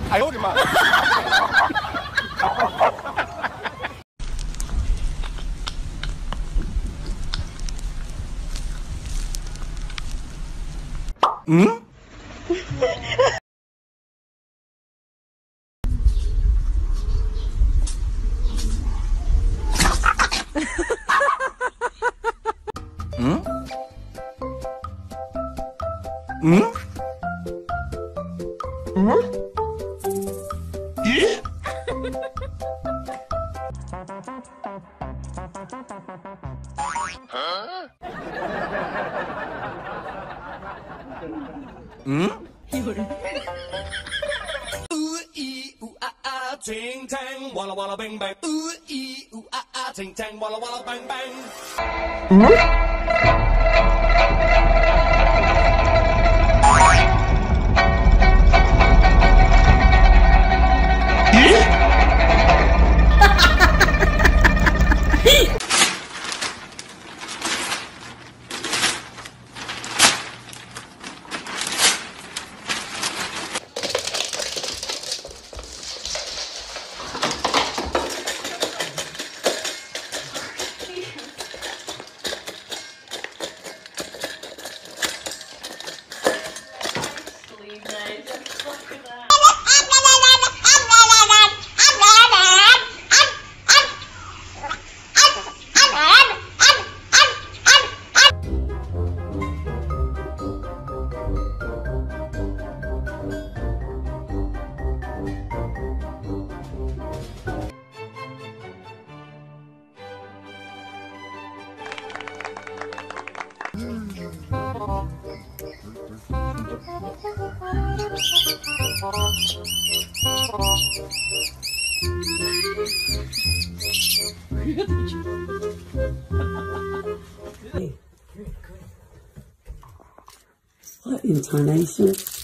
哎呦我的妈嗯嗯嗯嗯咦嗯有人ting tang, walla walla bang bang. Ooh ee ooh ah ah, ting tang, walla walla bang bang. What intonation?